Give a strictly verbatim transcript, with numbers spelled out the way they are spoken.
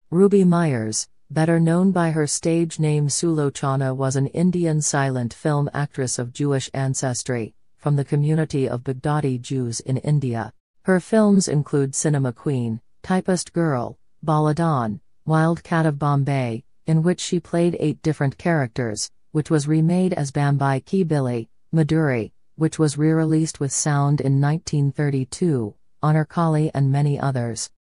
Ruby Myers, better known by her stage name Sulochana, was an Indian silent film actress of Jewish ancestry, from the community of Baghdadi Jews in India. Her films include Cinema Queen, Typist Girl, Baladan, Wild Cat of Bombay, in which she played eight different characters, which was remade as Bambai Ki Billy, Maduri, which was re-released with sound in nineteen thirty-two, Anarkali, and many others.